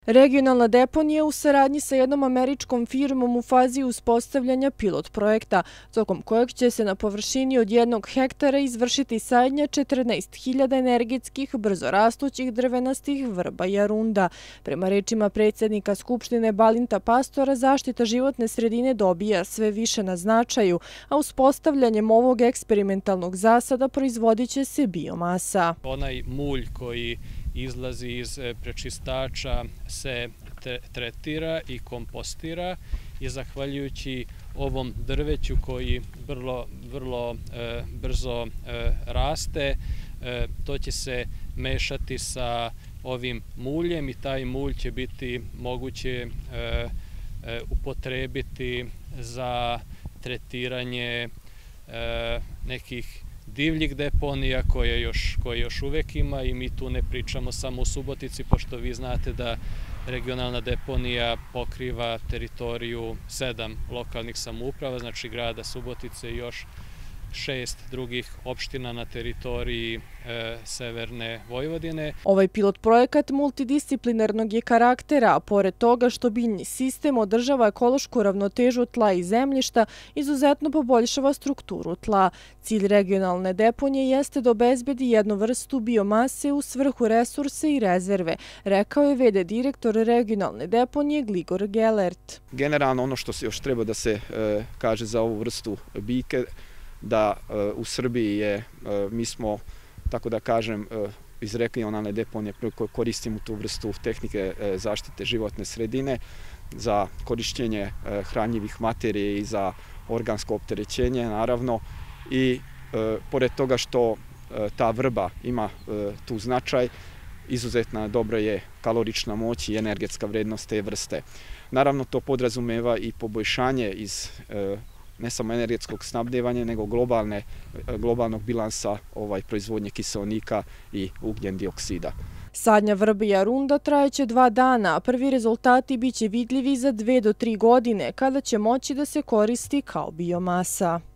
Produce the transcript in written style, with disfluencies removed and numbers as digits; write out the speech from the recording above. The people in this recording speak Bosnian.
Regionalna deponija u saradnji sa jednom američkom firmom u fazi uspostavljanja pilot projekta, tokom kojeg će se na površini od 1 hektara izvršiti sadnja 14.000 energetskih brzorastućih drvenastih vrba jarunda. Prema rečima predsjednika Skupštine Balinta Pastora, zaštita životne sredine dobija sve više na značaju, a uspostavljanjem ovog eksperimentalnog zasada proizvodit će se biomasa. Onaj mulj koji izlazi iz prečistača se tretira i kompostira i zahvaljujući ovom drveću koji vrlo brzo raste, to će se mešati sa ovim muljem i taj mulj će biti moguće upotrebiti za tretiranje nekih divljih deponija koje još uvek ima i mi tu ne pričamo samo u Subotici, pošto vi znate da regionalna deponija pokriva teritoriju 7 lokalnih samouprava, znači grada Subotice i još 6 drugih opština na teritoriji severne Vojvodine. Ovaj pilot projekat multidisciplinarnog je karaktera, a pored toga što biljni sistem održava ekološku ravnotežu tla i zemljišta, izuzetno poboljšava strukturu tla. Cilj regionalne deponije jeste da obezbedi jednu vrstu biomase u svrhu resurse i rezerve, rekao je v.d. direktor regionalne deponije Gligor Gelert. Generalno ono što se još treba da se kaže za ovu vrstu biljke, da u Srbiji mi smo, tako da kažem, iz regionalne deponije koristimo tu vrstu tehnike zaštite životne sredine za korišćenje hranjivih materija i za organsko opterećenje, naravno. I pored toga što ta vrba ima tu značaj, izuzetna dobra je kalorična moć i energetska vrednost te vrste. Naravno, to podrazumeva i poboljšanje iz ne samo energetskog snabdevanja, nego globalnog bilansa proizvodnje kiseonika i ugljen dioksida. Sadnja vrbe jarunda trajeće 2 dana, a prvi rezultati biće vidljivi za 2 do 3 godine, kada će moći da se koristi kao biomasa.